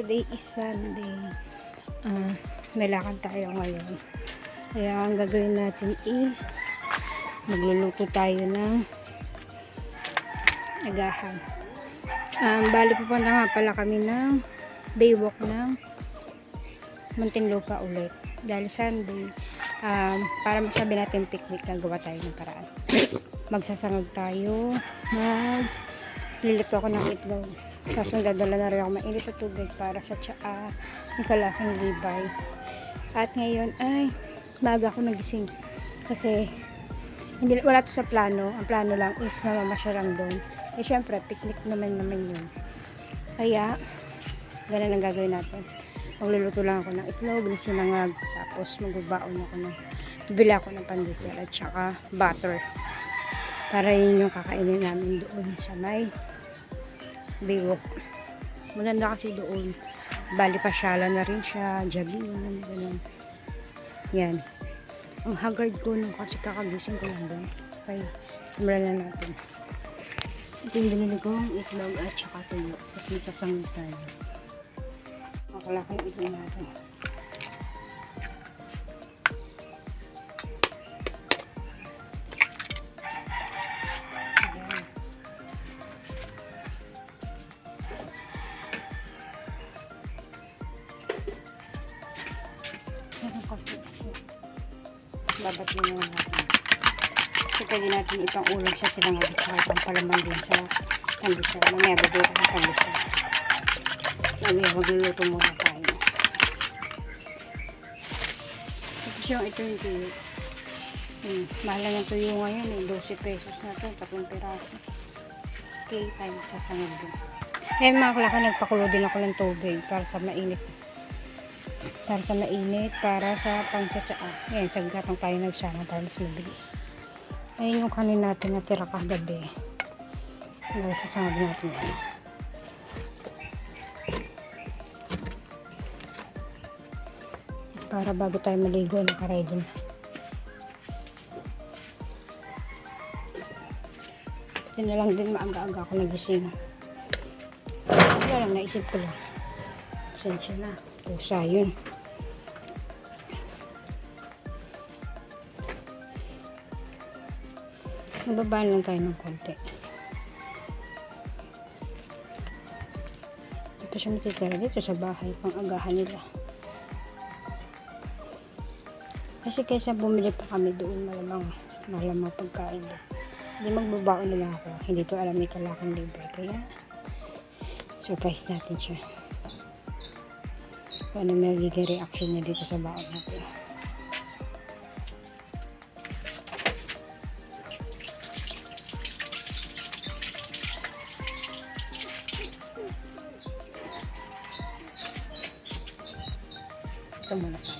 today is Sunday. May lakad tayo ngayon. Kaya ang gagawin natin is magluluto tayo ng agahan. Bali pupunta nga pala kami ng baywalk ng Muntinlupa ulit. Dahil Sunday, para masabi natin picnic, nagawa tayo ng paraan. Magsasangag tayo, lilito ako ng itlog. Tapos dadala na rin ako mainit na tubig para sa tsaa ng kalaking libay. At ngayon ay maaga ako nagising kasi wala to sa plano. Ang plano lang is mamamasya lang doon. Eh syempre picnic naman yun. Kaya ganun ang gagawin natin. Magluluto lang ako ng itlog, ng sinangag, tapos magbabaon ako bibili ako ng pandesal at saka butter para yun yung kakainin namin doon sa may baywalk. Maganda kasi doon, bali pasyala na rin siya, jogging, ganun. Yan, ang haggard ko nung kasi kakagising ko lang doon. Okay, simulan na natin. Ito yung binili kong itlog at saka tuyo at magsasangit tayo. Makalaki yung itlog natin. Babatin na natin. So, pwede natin itong ulam sa silang at saka itong palaman din sa pandesal. Mamaya bago ko ng pandesal. Mamaya magluluto muna tayo. Tapos ito yung tuyo. Mahal lang yung tuyo ngayon eh. 12 pesos na ito. 3 piraso. Okay, tayo magsasangag din. Ngayon mga kalaki, nagpakulo din ako ng tubig para sa mainit. Para sa pangtsatsaa. Ngayon, sa gatang tayo nagsama para mas mabilis. Ayun yung kanin natin na tira kagabi. Sasangag natin yan. Para bago tayo maligo, nakaready na. Ito na lang din, maaga-aga ako nagising. Sila lang, naisip ko lang. Pasensya na. Pusa yun. Nagbabaan lang tayo ng konti. Ito siya matitira dito sa bahay, pang agahan nila. Kasi kaysa bumili pa kami doon, malamang pagkain doon. Hindi magbabaon na lang ako. Hindi to alam ni kalakang libre. Kaya surprise natin siya. Ano magiging reaction niya dito sa baon natin. Ito muna tayo.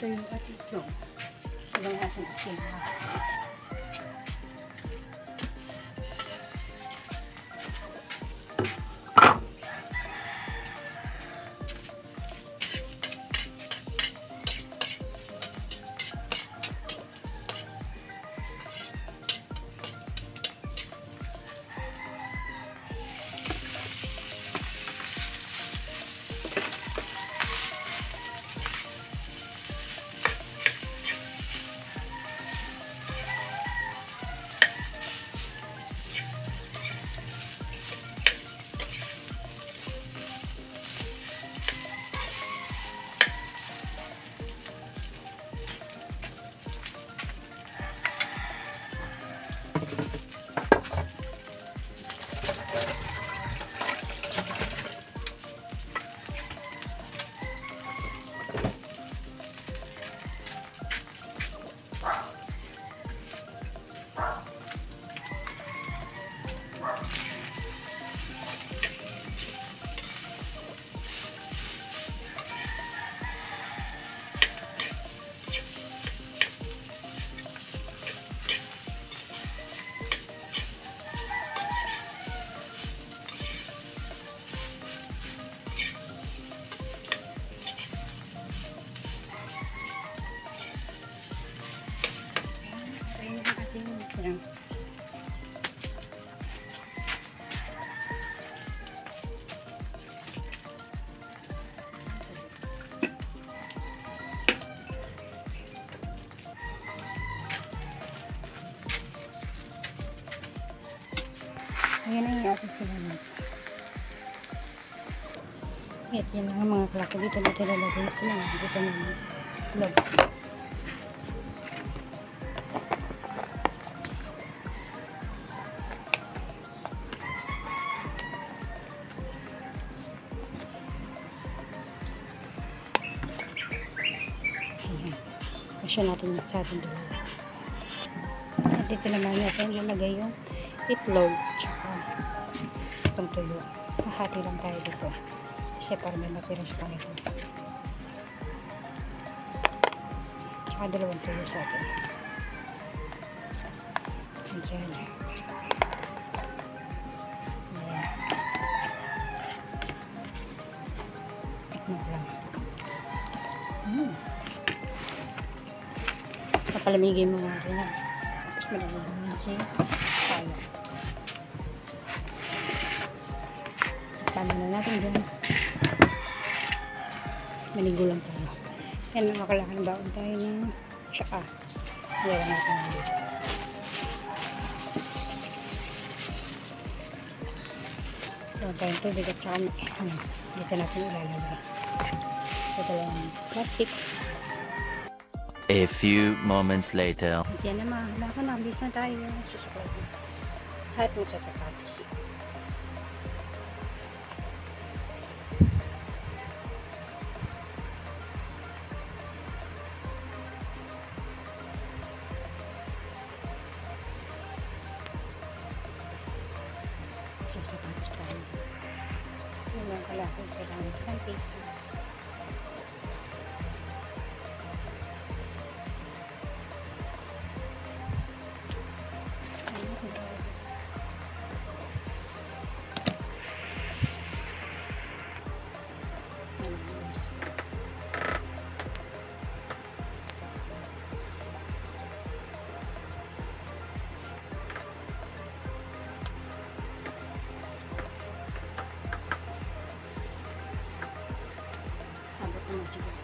tuyo at itlog. Ibang natin itlog. Ayan. Ayan na yung ating sinanay. At yan ang mga klako dito natin lalagay sila. Dito naman log. Kasya natin sa ating dalawa. At dito naman natin lalagay yung itlog tsaka itong tuyo. Mahati lang tayo dito kasi para may matiras pa ito. Tsaka dalawang tuyo sa atin. Ayan. Ayan. Tikman ko lang. Papalamigin mo nga rin yan. Tapos malagyan mo siya kaya. Paano na natin dyan. Maligo lang tayo. Yan, makakalakan baon tayo ng tsaka. Iyawan natin dito. Iyawan tayong tubig at tsaka dito natin ilalagay. Ito lang plastic. A few moments later. Yan na mahala ka na. Bilis na tayo. Susuklay na. Kahit mo sa sapatos. Sa sapatos tayo. Yun lang kalakot. Kailangan ng face mask. Abot naman siguro.